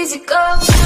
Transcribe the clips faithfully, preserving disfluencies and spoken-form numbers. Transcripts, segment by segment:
easy go.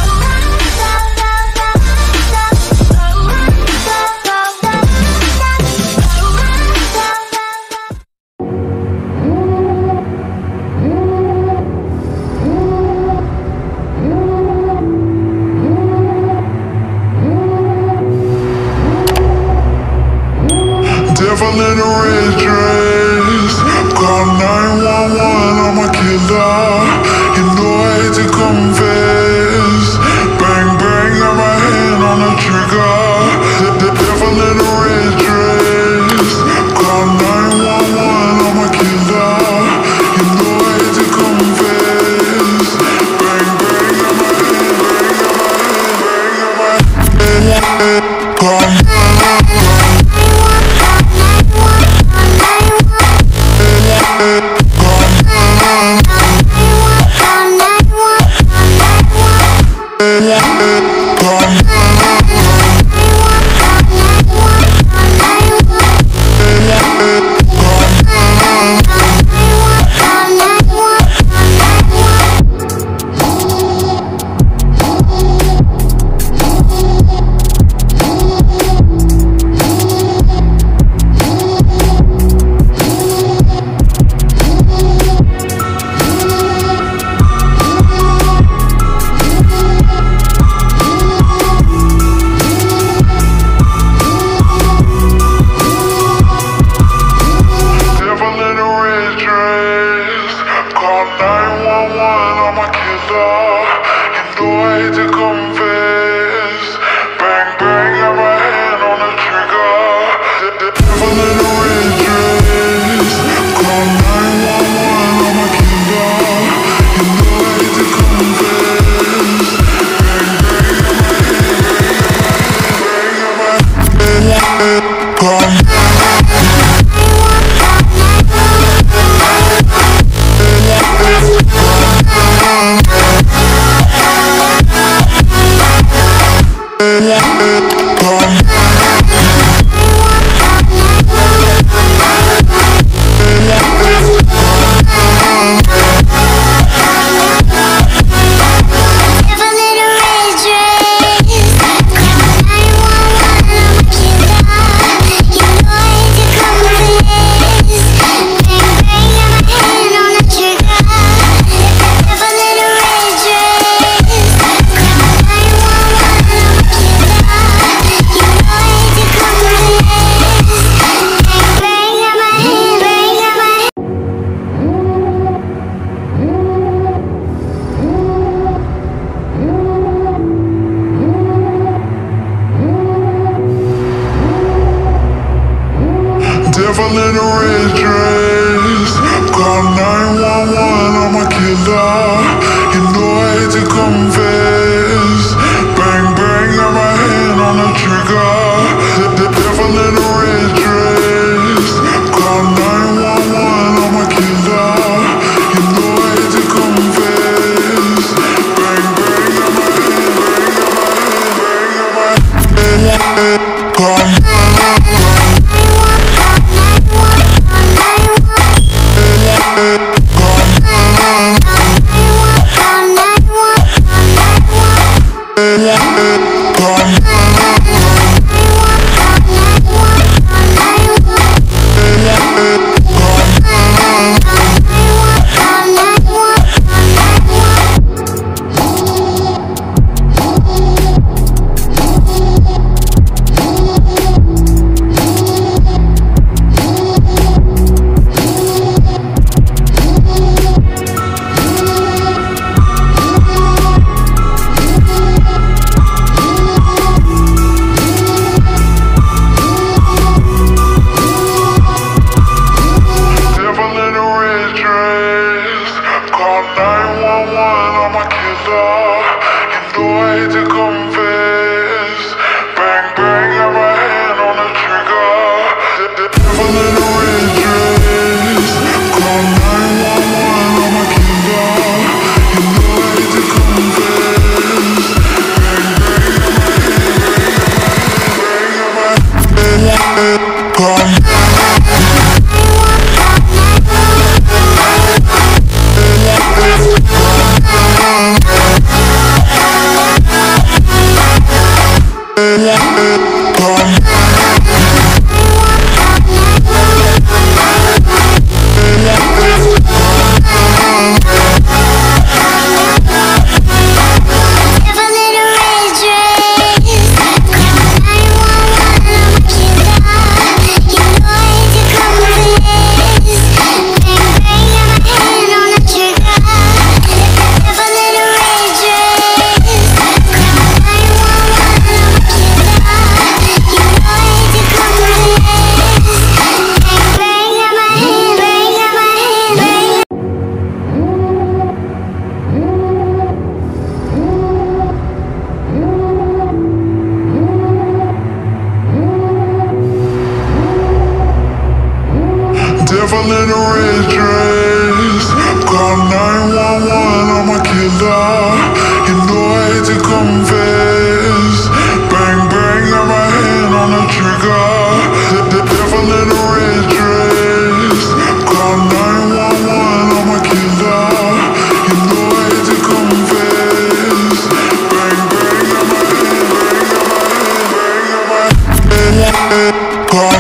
Devil in a red dress, call nine one one, I'm a killer. You know I hate to confess. Bang bang, got my hand on the trigger. The, the devil in a red dress, call nine one one, I'm a killer. You know I hate to confess. Bang bang, got my hand, bang, got my hand, bang, got my hand. Call Devil in a red dress, call nine one one, I'm a killer. You know I hate to confess. Bang bang, got my hand on the trigger. The, the devil in a red dress, call nine one one, I'm a killer. You know I hate to confess. Bang bang, got my hand, bang, got my hand, bang, got my hand. Call Come You know I hate to confess. Bang, bang, got my hand on the trigger. The, the devil in a red dress. Call nine one one, I'm a killer. You know I hate to confess. Bang, bang, got my hand, bang, got my hand, bang, got my hand. Call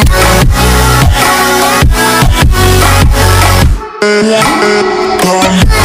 Come